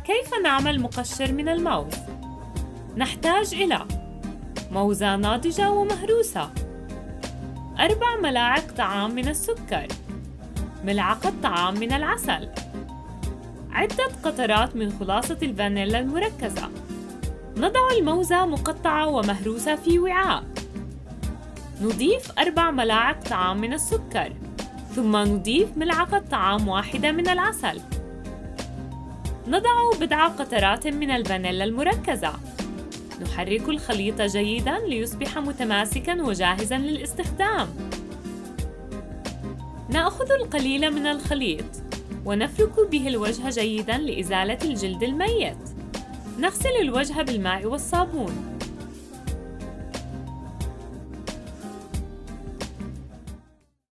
كيف نعمل مقشر من الموز؟ نحتاج إلى موزة ناضجة ومهروسة، 4 ملاعق طعام من السكر، ملعقة طعام من العسل، عدة قطرات من خلاصة الفانيلا المركزة. نضع الموزة مقطعة ومهروسة في وعاء. نضيف 4 ملاعق طعام من السكر، ثم نضيف ملعقة طعام واحدة من العسل. نضع بضع قطرات من الفانيلا المركزة. نحرك الخليط جيداً ليصبح متماسكاً وجاهزاً للاستخدام. نأخذ القليل من الخليط ونفرك به الوجه جيداً لإزالة الجلد الميت. نغسل الوجه بالماء والصابون.